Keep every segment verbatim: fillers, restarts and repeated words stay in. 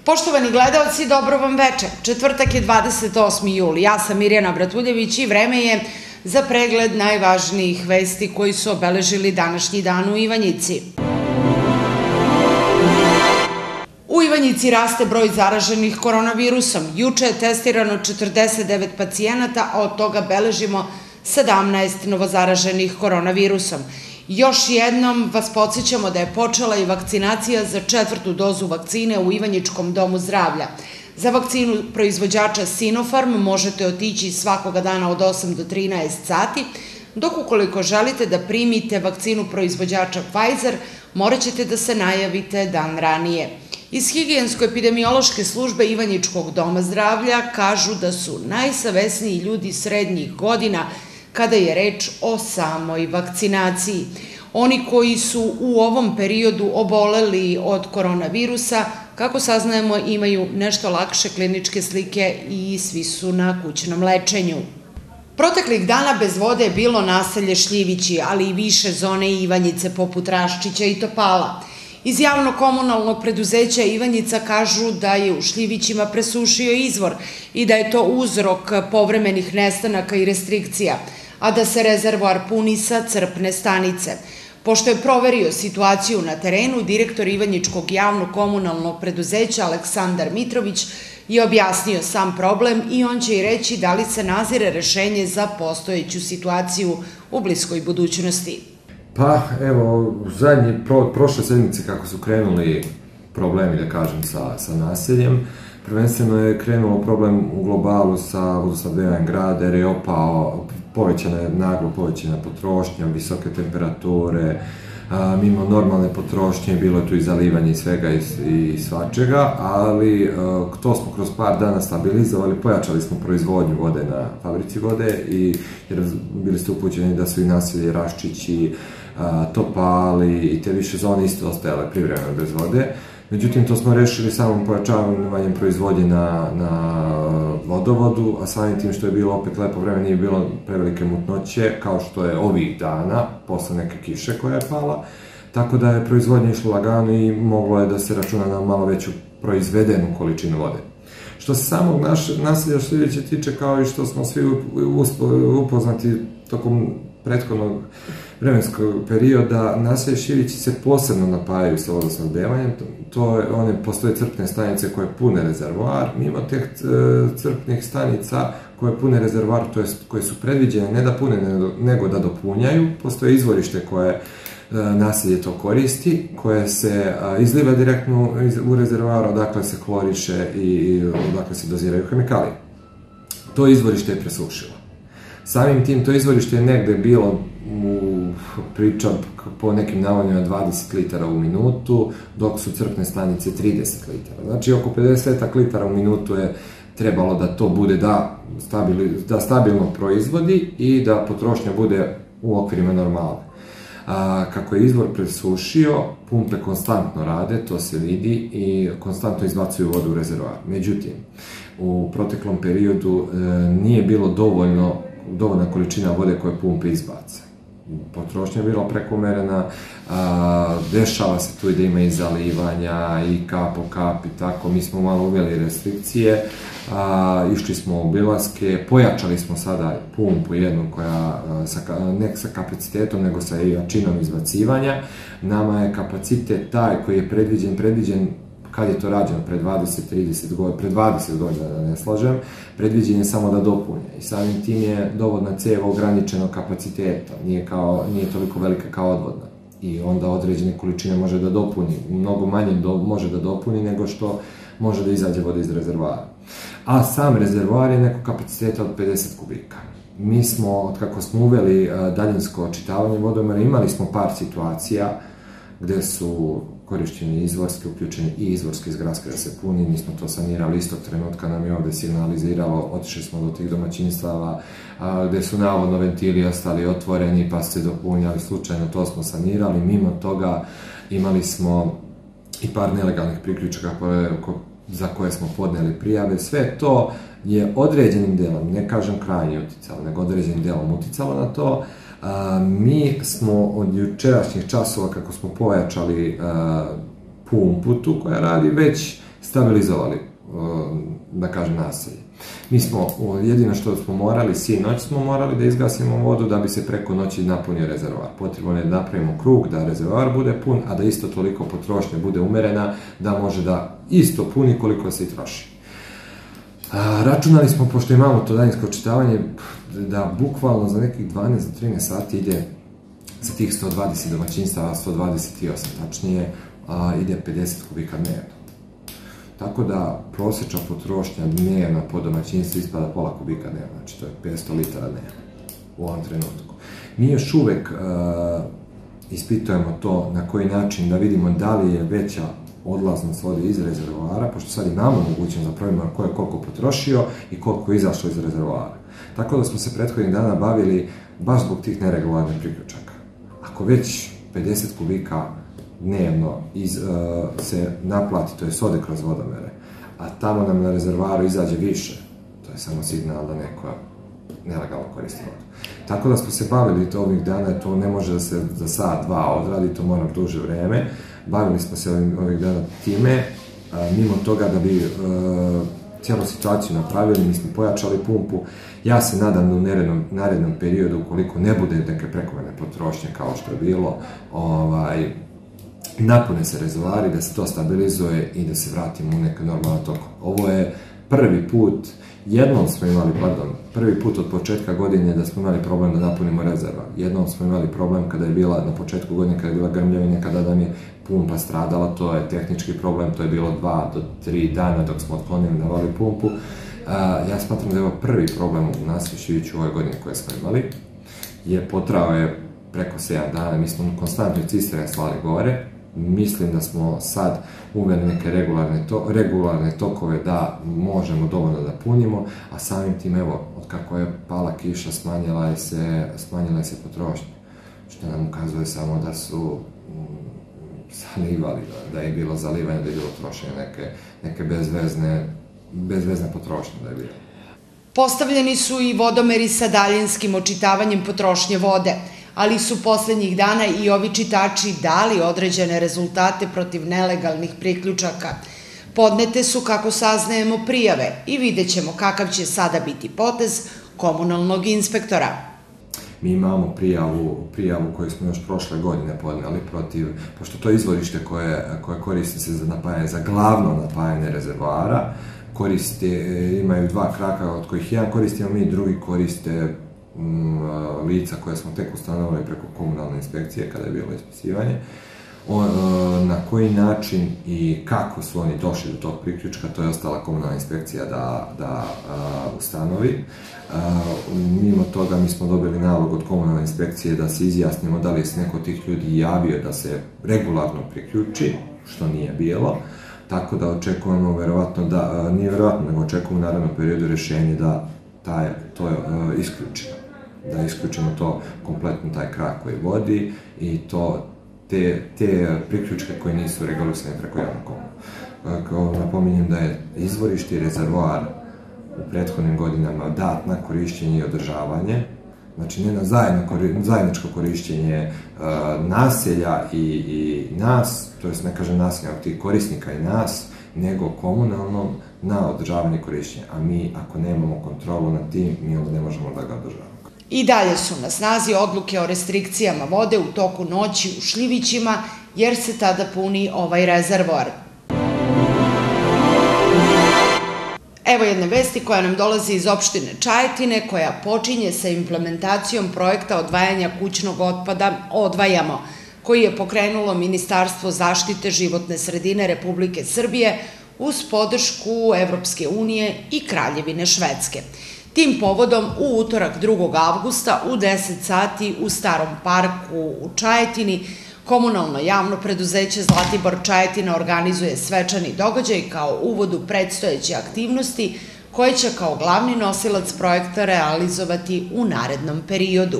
Poštovani gledalci, dobro vam večer. Četvrtak je dvadeset osmi jul. Ja sam Mirjana Bratuljević i vreme je za pregled najvažnijih vesti koji su obeležili današnji dan u Ivanjici. U Ivanjici raste broj zaraženih koronavirusom. Juče je testirano četrdeset devet pacijenata, a od toga beležimo sedamnaest novozaraženih koronavirusom. Još jednom vas podsjećamo da je počela i vakcinacija za četvrtu dozu vakcine u Ivanjičkom domu zdravlja. Za vakcinu proizvođača Sinopharm možete otići svakoga dana od osam do trinaest sati, dok ukoliko želite da primite vakcinu proizvođača Pfizer, morat ćete da se najavite dan ranije. Iz higijensko-epidemiološke službe Ivanjičkog doma zdravlja kažu da su najsavesniji ljudi srednjih godina kada je reč o samoj vakcinaciji. Oni koji su u ovom periodu oboleli od koronavirusa, kako saznajemo, imaju nešto lakše kliničke slike i svi su na kućnom lečenju. Proteklih dana bez vode je bilo naselje Šljivići, ali i više zone Ivanjice poput Raščića i Topala. Iz javno-komunalnog preduzeća Ivanjica kažu da je u Šljivićima presušio izvor i da je to uzrok povremenih nestanaka i restrikcija, a da se rezervoar puni sa crpne stanice. Pošto je proverio situaciju na terenu, direktor Ivanjičkog javno-komunalnog preduzeća Aleksandar Mitrović je objasnio sam problem i on će i reći da li se nazire rešenje za postojeću situaciju u bliskoj budućnosti. Pa, evo, u zadnje, prošle sedmice kako su krenuli problemi, da kažem, sa, sa naseljem, prvenstveno je krenulo problem u globalu sa vodosnabdevanjem grada, jer je opao, povećana je naglo povećana potrošnja, visoke temperature, a, mimo normalne potrošnje, bilo je tu i zalivanje i svega i, i svačega, ali a, to smo kroz par dana stabilizovali, pojačali smo proizvodnju vode na fabrici vode, i, jer bili ste upućeni da su i naselje Raščići, a, Topali i te više zone isto ostajale privremeno bez vode. Međutim, to smo rešili samom pojačavanjem proizvodnje na, na vodovodu, a samim tim što je bilo opet lepo vreme, nije bilo prevelike mutnoće, kao što je ovih dana, posle neke kiše koja je pala, tako da je proizvodnja išla lagano i moglo je da se računa na malo veću proizvedenu količinu vode. Što se samog naselja Šljivića tiče, kao i što smo svi upoznati tokom prethodnog vremenskog perioda, naselje Šljivići se posebno napajaju sa vodosnabdevanjem. To je, one postoje crpne stanice koje pune rezervoar. Mimo teh crpnih stanica koje pune rezervoar, to jest koje su predviđene ne da pune, nego da dopunjaju, postoje izvorište koje naselje to koristi, koje se izliva direktno u rezervoar, odakle se kloriše i odakle se doziraju hemikalije. To izvorište je presušilo. Samim tim, to izvorište je negde bilo u priča po nekim navodima dvadeset litara u minutu, dok su crpne stanice trideset litara. Znači, oko pedeset litara u minutu je trebalo da to bude da, da stabilno proizvodi i da potrošnja bude u okvirima normale. A, kako je izvor presušio, pumpe konstantno rade, to se vidi, i konstantno izbacuju vodu u rezervoar. Međutim, u proteklom periodu e, nije bilo dovoljno dovoljna količina vode koje pumpe izbace. Potrošnja je bila prekomerena, a, dešava se tu i da ima i zalivanja i kap po kap i tako. Mi smo malo uveli restrikcije, a, išli smo u obilaske, pojačali smo sada pumpu jednu koja, sa, ne sa kapacitetom, nego sa jačinom izbacivanja. Nama je kapacitet taj koji je predviđen, predviđen kad je to rađeno, pre dvadeset trideset godina, pre dvadeset godina, da ne slažem, predviđen je samo da dopunje. I samim tim je dovodna ceva ograničenog kapaciteta, nije, kao, nije toliko velika kao odvodna. I onda određene količine može da dopuni, mnogo manje do, može da dopuni nego što može da izađe voda iz rezervoara. A sam rezervoar je nekog kapaciteta od pedeset kubika. Mi smo, od kako smo uveli daljinsko očitavanje vodomera, imali smo par situacija gde su korišćeni izvorske, uključeni i izvorske iz gradske da se puni. Mi smo to sanirali istog trenutka, nam je ovde signaliziralo, otišli smo do tih domaćinstava gde su navodno ventili ostali otvoreni pa se dopunjali, slučajno to smo sanirali. Mimo toga imali smo i par nelegalnih priključaka za koje smo podneli prijave. Sve to je određenim delom, ne kažem krajnje uticalo, nego određenim delom uticalo na to. Mi smo od jučerašnjih časova, kako smo pojačali pumpu tu koja radi, već stabilizovali, da kažem, naselje. Mi smo, jedino što smo morali, sinoć smo morali da izgasimo vodu da bi se preko noći napunio rezervoar. Potrebno je da napravimo krug, da rezervoar bude pun, a da isto toliko potrošnje bude umerena, da može da isto puni koliko se i troši. Računali smo, pošto imamo to daljinsko očitavanje, da bukvalno za nekih dvanaest do trinaest sati ide za tih sto dvadeset domaćinstava, sto dvadeset osam tačnije, ide pedeset kubika dnevno. Tako da prosječna potrošnja dnevna po domaćinstvu ispada pola kubika dnevno, znači to je petsto litara dnevno u ovom trenutku. Mi još uvek ispitujemo to na koji način da vidimo da li je veća odlaznost vode iz rezervoara, pošto sad imamo mogućnost da provjerimo ko je koliko potrošio i koliko je izašlo iz rezervoara. Tako da smo se prethodnih dana bavili baš zbog tih neregularnih priključaka. Ako već pedeset kubika dnevno se naplati, to je ode kroz vodomere, a tamo nam na rezervoaru izađe više, to je samo signal da neko nelegalno koristi vodu. Tako da smo se bavili to ovih dana, to ne može da se za sat, dva odradi, to mora duže vreme. Bavili smo se ovih dana time, mimo toga da bi cijelu situaciju napravili, mi smo pojačali pumpu. Ja se nadam da u narednom periodu, ukoliko ne bude neke prekomerne potrošnje kao što je bilo, napune se rezervoari, da se to stabilizuje i da se vratimo u neke normalne tokove. Ovo je prvi put, jednom smo imali, pardon, prvi put od početka godine da smo imali problem da napunimo rezervoar. Jednom smo imali problem kada je bila, na početku godine, kada je bila grmljavina, kada nam je pumpa stradala, to je tehnički problem, to je bilo dva do tri dana dok smo otklonili na vali pumpu. Ja smatram da je ovo prvi problem u naselju Šiviću u ovoj godini koje smo imali, je potrao je preko sedam dana, mi smo konstantno cisterne slali gore. Mislim da smo sad uveli neke regularne tokove da možemo dovoljno da punimo, a samim tim, evo, od kako je pala kiša, smanjila je se potrošnja, što nam ukazuje samo da su zalivali, da je bilo zalivanje, da je bilo trošenje neke bezvezne potrošnje da je bilo. Postavljeni su i vodomeri sa daljinskim očitavanjem potrošnje vode, ali su poslednjih dana i ovi čitači dali određene rezultate protiv nelegalnih priključaka. Podnete su, kako saznajemo, prijave i vidjet ćemo kakav će sada biti potez komunalnog inspektora. Mi imamo prijavu koju smo još prošle godine podneli protiv, pošto to je izvorište koje koristi se za napajanje, za glavno napajanje rezervoara, imaju dva kraka od kojih jedan koristimo mi, drugi koriste lica koje smo tek ustanovili preko komunalne inspekcije kada je bilo ispisivanje. Na koji način i kako su oni došli do tog priključka, to je ostala komunalna inspekcija da ustanovi. Mimo toga mi smo dobili nalog od komunalne inspekcije da se izjasnimo da li se neko od tih ljudi javio da se regularno priključi, što nije bilo. Tako da očekujemo, verovatno da, nije verovatno, nego očekujemo u narednom periodu rešenje da to isključimo. Da isključimo to kompletno, taj krak koji vodi i to te priključke koji nisu regulisane preko javnog komunala. Napominjem da je izvorište i rezervoar u prethodnim godinama dat na korišćenje i održavanje, znači ne na zajedničko korišćenje naselja i nas, to jest ne kažem naselja, tih korisnika i nas, nego komunalnom na održavanje i korišćenje. A mi, ako nemamo kontrolu nad tim, mi onda ne možemo da ga održavamo. I dalje su na snazi odluke o restrikcijama vode u toku noći u Šljivićima, jer se tada puni ovaj rezervoar. Evo jedne vesti koja nam dolazi iz opštine Čajetine, koja počinje sa implementacijom projekta odvajanja kućnog otpada Odvajamo, koji je pokrenulo Ministarstvo zaštite životne sredine Republike Srbije uz podršku Evropske unije i Kraljevine Švedske. Tim povodom u utorak drugog avgusta u deset sati u Starom parku u Čajetini komunalno javno preduzeće Zlatibor Čajetina organizuje svečani događaj kao uvod u predstojeće aktivnosti koje će kao glavni nosilac projekta realizovati u narednom periodu.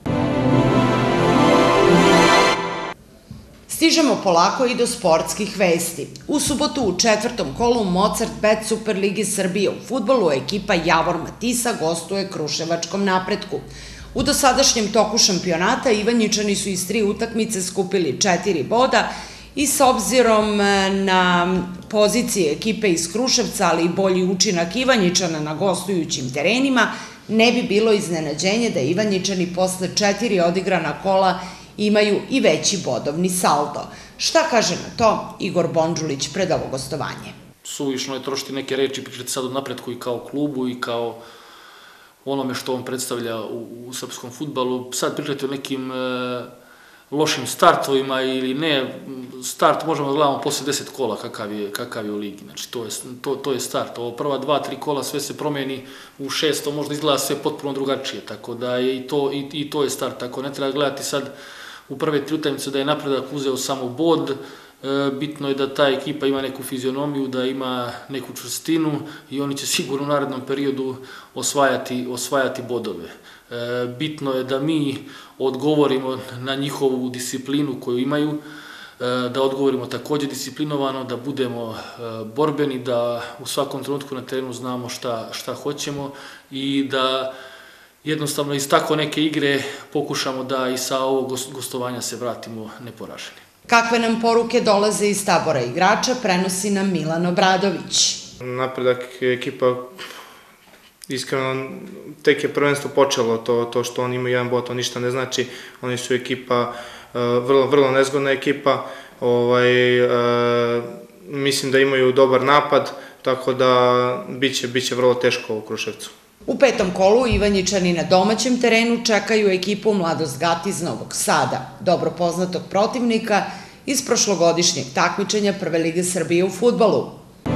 Stižemo polako i do sportskih vesti. U subotu u četvrtom kolu Mozart Bet Superligi Srbije u fudbalu ekipa Javor Matisa gostuje Kruševačkom Napretku. U dosadašnjem toku šampionata Ivanjičani su iz tri utakmice skupili četiri boda i s obzirom na pozicije ekipe iz Kruševca, ali i bolji učinak Ivanjičana na gostujućim terenima, ne bi bilo iznenađenje da Ivanjičani posle četiri odigrana kola imaju i veći bodovni saldo. Šta kaže na to Igor Bondžulić pred ovo gostovanje? Suvišno je trošiti neke reči, pričati sad o napretku i kao klubu i kao onome što on predstavlja u srpskom fudbalu. Sad pričati o nekim lošim startovima ili ne, start možemo da gledamo posle deset kola kakav je u ligi, znači to je start. Ovo prva dva, tri kola sve se promeni, u šesto možda izgleda sve potpuno drugačije, tako da i to je start, tako ne treba gledati sad u prve tri utakmice da je napredak uzeo samo bod, bitno je da ta ekipa ima neku fizionomiju, da ima neku čvrstinu i oni će sigurno u narednom periodu osvajati bodove. Bitno je da mi odgovorimo na njihovu disciplinu koju imaju, da odgovorimo takođe disciplinovano, da budemo borbeni, da u svakom trenutku na terenu znamo šta hoćemo i da jednostavno iz tako neke igre pokušamo da i sa ovog gostovanja se vratimo neporaženi. Kakve nam poruke dolaze iz tabora igrača, prenosi nam Milan Obradović. Napredak ekipa, iskreno, tek je prvenstvo počelo, to što oni imaju jedan bod, to ništa ne znači, oni su ekipa, vrlo, vrlo nezgodna ekipa, mislim da imaju dobar napad, tako da biće vrlo teško u Kruševcu. U petom kolu Ivanjičani na domaćem terenu čekaju ekipu Mladost Gat iz Novog Sada, dobro poznatog protivnika iz prošlogodišnjeg takmičenja Prve lige Srbije u fudbalu.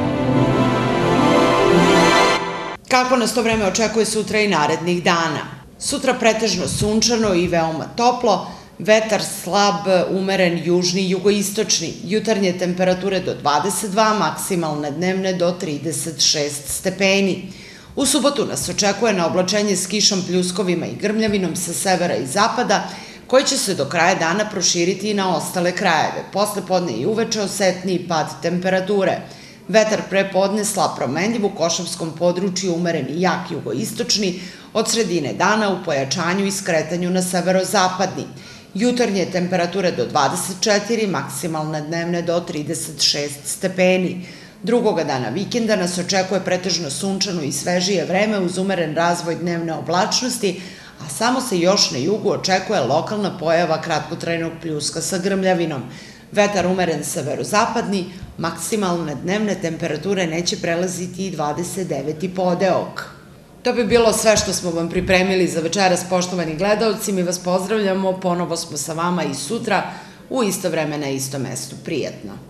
Kako nas to vreme očekuje sutra i narednih dana? Sutra pretežno sunčano i veoma toplo, vetar slab, umeren južni i jugoistočni, jutarnje temperature do dvadeset dva, maksimalne dnevne do trideset šest stepeni. U subotu nas očekuje na oblačenje s kišom, pljuskovima i grmljavinom sa severa i zapada, koji će se do kraja dana proširiti i na ostale krajeve. Posle podne i uveče osetniji pad temperature. Vetar pre podne slab promenljiv, u Košavskom području umeren i jak jugoistočni, od sredine dana u pojačanju i skretanju na severozapadni. Jutarnje temperature do dvadeset četiri, maksimalne dnevne do trideset šest stepeni. Drugoga dana vikenda nas očekuje pretežno sunčano i svežije vreme uz umeren razvoj dnevne oblačnosti, a samo se još na jugu očekuje lokalna pojava kratkotrajnog pljuska sa grmljavinom. Vetar umeren severozapadni, maksimalne dnevne temperature neće prelaziti i dvadeset deveti podeok. To bi bilo sve što smo vam pripremili za večeras, poštovani gledaoci. Mi vas pozdravljamo, ponovo smo sa vama i sutra u isto vreme na istom mestu. Prijetno!